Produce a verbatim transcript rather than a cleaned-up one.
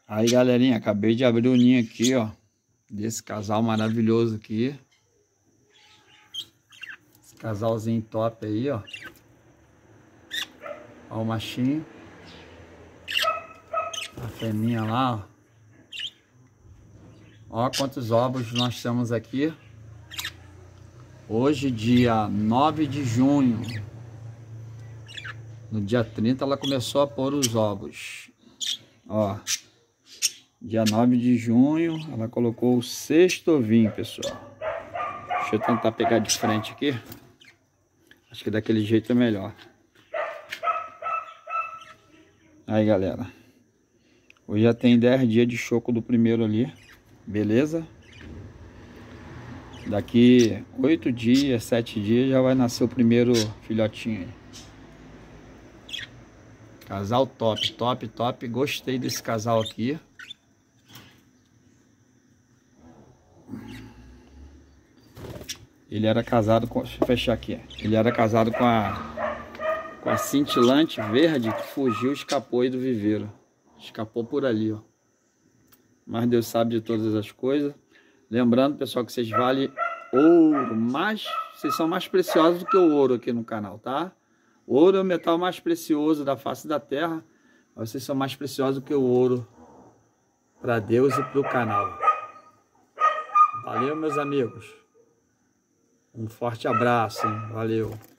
Aí, galerinha, acabei de abrir o ninho aqui, ó, desse casal maravilhoso aqui. Esse casalzinho top aí, ó. Ó o machinho. A fêmea lá, ó. Ó quantos ovos nós temos aqui. Hoje, dia nove de junho. No dia trinta ela começou a pôr os ovos. Ó. Dia nove de junho ela colocou o sexto ovinho, pessoal. Deixa eu tentar pegar de frente aqui. Acho que daquele jeito é melhor. Aí, galera. Hoje já tem dez dias de choco do primeiro ali. Beleza? Daqui oito dias, sete dias já vai nascer o primeiro filhotinho aí. Casal top, top, top. Gostei desse casal aqui. Ele era casado com... Deixa eu fechar aqui. Ele era casado com a... Com a cintilante verde que fugiu, escapou aí do viveiro. Escapou por ali, ó. Mas Deus sabe de todas as coisas. Lembrando, pessoal, que vocês valem ouro. Mais... Vocês são mais preciosos do que o ouro aqui no canal, tá? Ouro é o metal mais precioso da face da terra. Mas vocês são mais preciosos do que o ouro para Deus e para o canal. Valeu, meus amigos. Um forte abraço, hein? Valeu.